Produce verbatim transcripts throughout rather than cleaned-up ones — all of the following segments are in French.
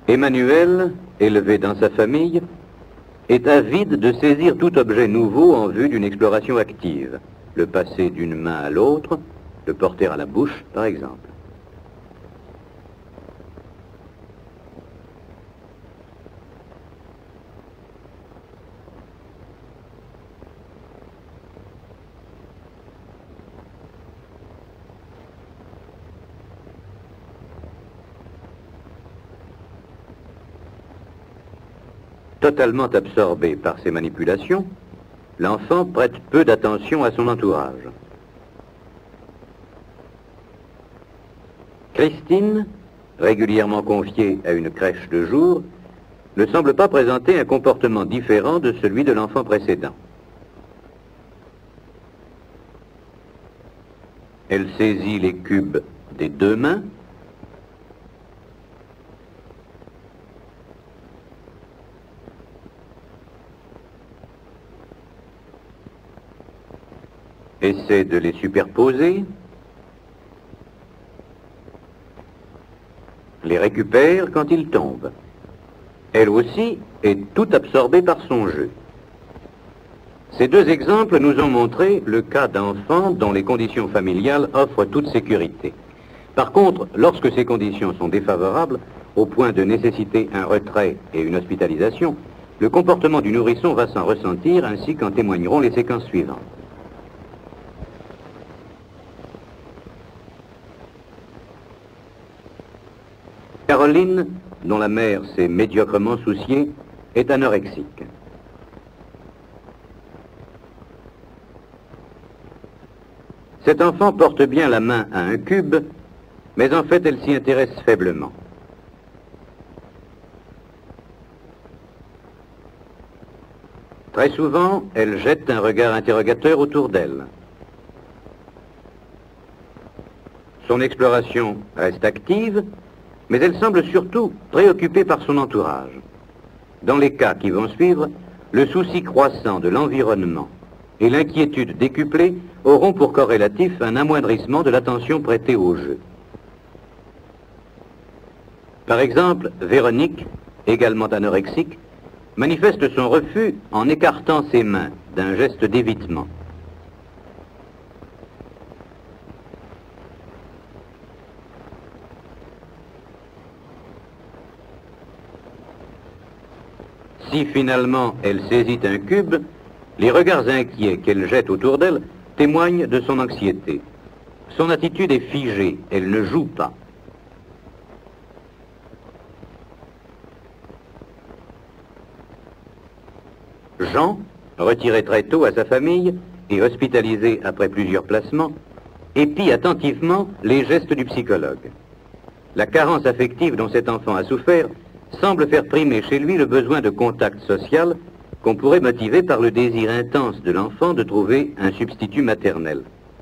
Emmanuel, élevé dans sa famille, est avide de saisir tout objet nouveau en vue d'une exploration active, le passer d'une main à l'autre, le porter à la bouche, par exemple. Totalement absorbé par ces manipulations, l'enfant prête peu d'attention à son entourage. Christine, régulièrement confiée à une crèche de jour, ne semble pas présenter un comportement différent de celui de l'enfant précédent. Elle saisit les cubes des deux mains, essaie de les superposer, les récupère quand ils tombent. Elle aussi est tout absorbée par son jeu. Ces deux exemples nous ont montré le cas d'enfants dont les conditions familiales offrent toute sécurité. Par contre, lorsque ces conditions sont défavorables, au point de nécessiter un retrait et une hospitalisation, le comportement du nourrisson va s'en ressentir, ainsi qu'en témoigneront les séquences suivantes. Caroline, dont la mère s'est médiocrement souciée, est anorexique. Cet enfant porte bien la main à un cube, mais en fait elle s'y intéresse faiblement. Très souvent, elle jette un regard interrogateur autour d'elle. Son exploration reste active, mais elle semble surtout préoccupée par son entourage. Dans les cas qui vont suivre, le souci croissant de l'environnement et l'inquiétude décuplée auront pour corrélatif un amoindrissement de l'attention prêtée au jeu. Par exemple, Véronique, également anorexique, manifeste son refus en écartant ses mains d'un geste d'évitement. Si finalement elle saisit un cube, les regards inquiets qu'elle jette autour d'elle témoignent de son anxiété. Son attitude est figée, elle ne joue pas. Jean, retiré très tôt à sa famille et hospitalisé après plusieurs placements, épie attentivement les gestes du psychologue. La carence affective dont cet enfant a souffert semble faire primer chez lui le besoin de contact social qu'on pourrait motiver par le désir intense de l'enfant de trouver un substitut maternel.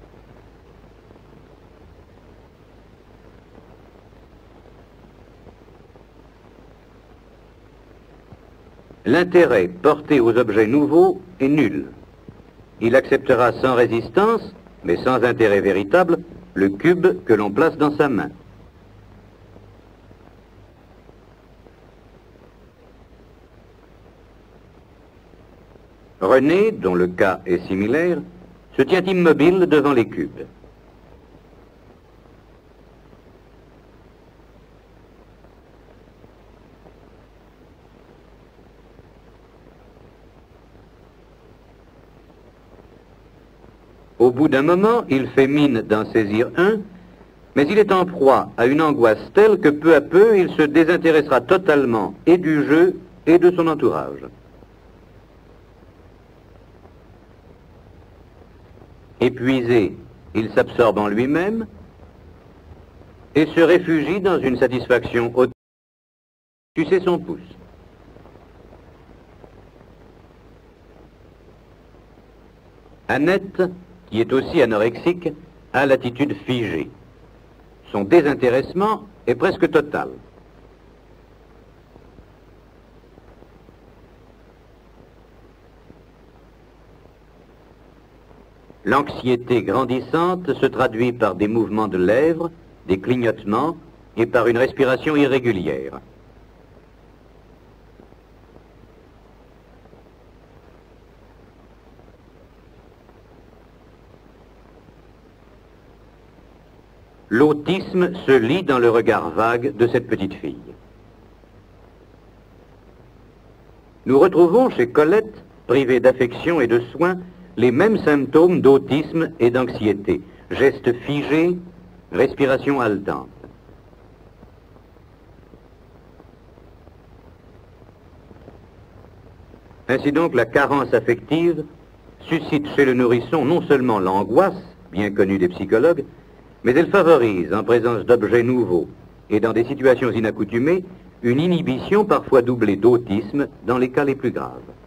L'intérêt porté aux objets nouveaux est nul. Il acceptera sans résistance, mais sans intérêt véritable, le cube que l'on place dans sa main. René, dont le cas est similaire, se tient immobile devant les cubes. Au bout d'un moment, il fait mine d'en saisir un, mais il est en proie à une angoisse telle que peu à peu, il se désintéressera totalement et du jeu et de son entourage. Épuisé, il s'absorbe en lui-même et se réfugie dans une satisfaction haute. Sucer son pouce. Annette, qui est aussi anorexique, a l'attitude figée. Son désintéressement est presque total. L'anxiété grandissante se traduit par des mouvements de lèvres, des clignotements et par une respiration irrégulière. l'autisme se lit dans le regard vague de cette petite fille. Nous retrouvons chez Colette, privée d'affection et de soins, les mêmes symptômes d'autisme et d'anxiété. Gestes figés, respiration haletante. Ainsi donc, la carence affective suscite chez le nourrisson non seulement l'angoisse, bien connue des psychologues, mais elle favorise, en présence d'objets nouveaux et dans des situations inaccoutumées, une inhibition parfois doublée d'autisme dans les cas les plus graves.